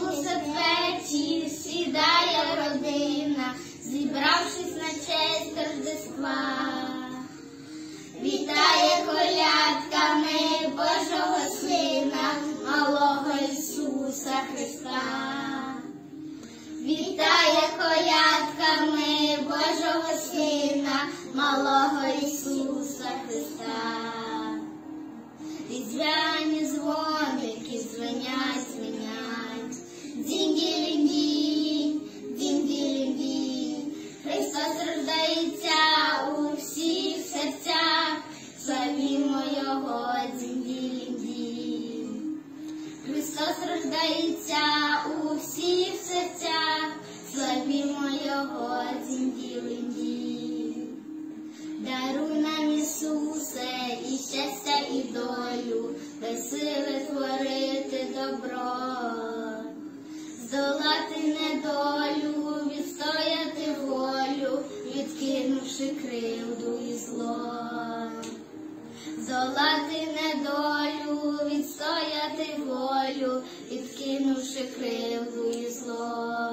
у святвечір сідає родина, зібравшись на честь Рождества. Вітає колядками Божого Сина, малого Ісуса Христа. Вітає колядками Божого Сина, малого Ісуса Христа. Різдвяні дзвоники дзвенять, дзвенять, дзінь-ділінь-дінь, дзінь-ділінь-дінь. Христос рождається у всіх серцях, славімо Його, дзінь-ділінь-дінь. Христос рождається у всіх серцях, славімо Його, дзінь-ділінь-дінь. Даруй нам, Ісусе, і щастя, і долю, дай сили творити добро, здолати недолю, відстояти волю, відкинувши кривду і зло. Здолати недолю, відстояти волю, відкинувши кривду і зло.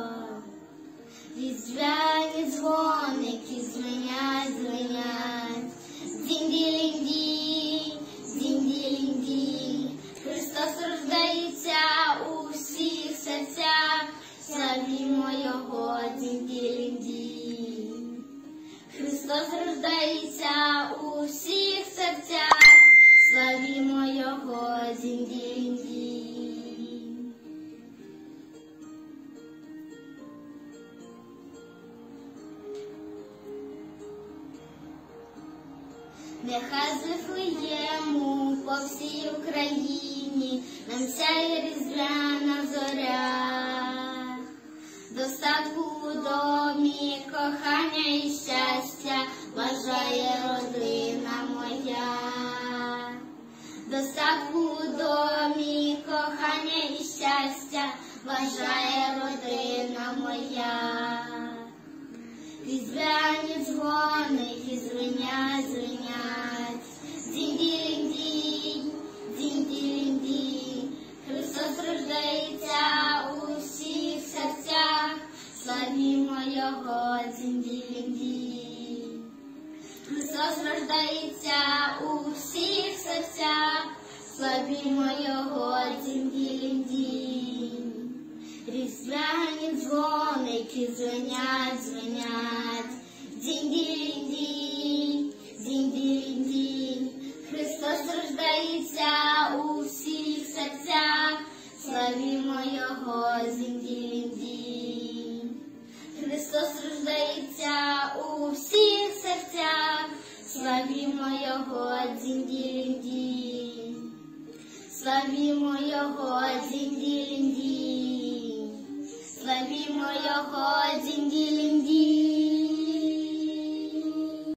Різдвяні дзвоники дзвенять, дзвенять, дзінь-ділінь-дінь, дзінь-ділінь-дінь. Христос рождається у всіх серцях, славімо Його, дзінь-ділінь-дінь. Христос рождається у всіх серцях, славімо Його, дзінь-ділінь-дінь. Нехай з Вифлеєму по всій Україні нам сяє різдвяна зоря. Достатку у домі, кохання і щастя бажає родина моя. Достатку у домі, кохання і щастя бажає родина моя. Різдвяні дзвоники дзвенять, дзвенять, дзінь-ділінь-дінь, дзінь-ділінь-дінь. Христос рождається у всіх серцях, славімо Його, дзінь-ділінь-дінь. Христос рождається у всіх серцях, славімо Його, дзінь-ділінь-дінь. Різдвяні дзвоники дзвенять, дзвенять, дзінь-ділінь-дінь, дзінь-ділінь-дінь. Христос рождається у всіх серцях, славімо Його, дзінь-ділінь-дінь. Христос рождається у всіх серцях, славімо Його, дзінь-ділінь-дінь. Славімо Його, дзінь-ділінь-дінь. Славімо Його,